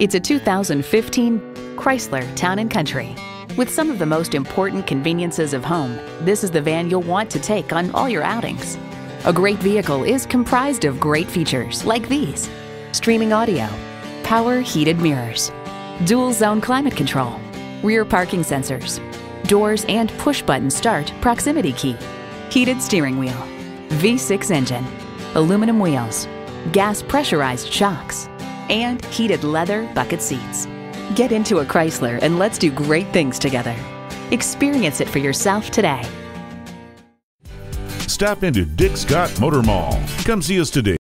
It's a 2015 Chrysler Town & Country. With some of the most important conveniences of home, this is the van you'll want to take on all your outings. A great vehicle is comprised of great features like these: streaming audio, power heated mirrors, dual zone climate control, rear parking sensors, doors and push button start proximity key, heated steering wheel, V6 engine, aluminum wheels, gas pressurized shocks, and heated leather bucket seats. Get into a Chrysler and let's do great things together. Experience it for yourself today. Stop into Dick Scott Motor Mall. Come see us today.